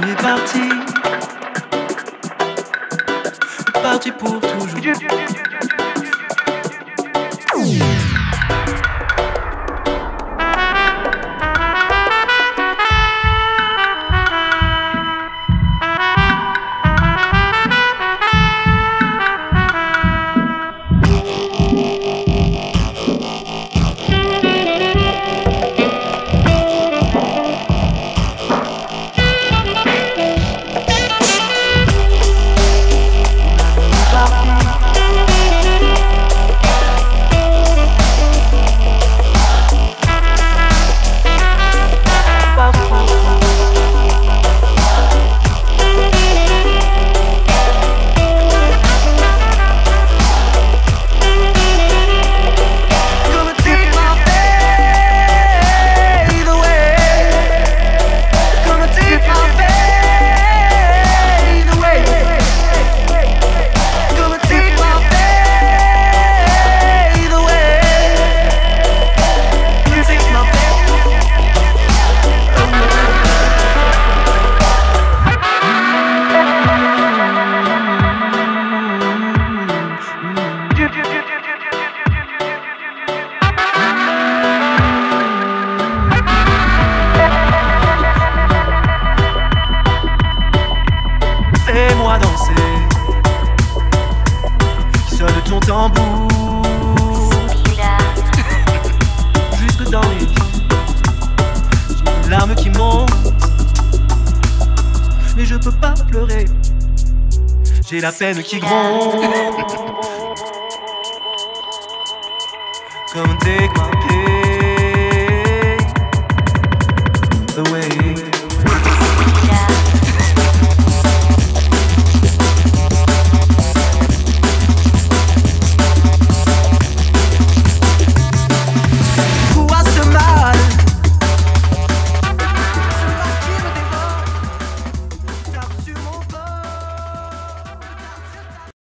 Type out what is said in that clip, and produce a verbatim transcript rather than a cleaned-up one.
On est parti, parti pour toujours. Fais-moi danser, qui sonne ton tambour jusque dans les pieds. J'ai une larme qui monte, mais je peux pas pleurer. J'ai la peine qui gronde. Come take my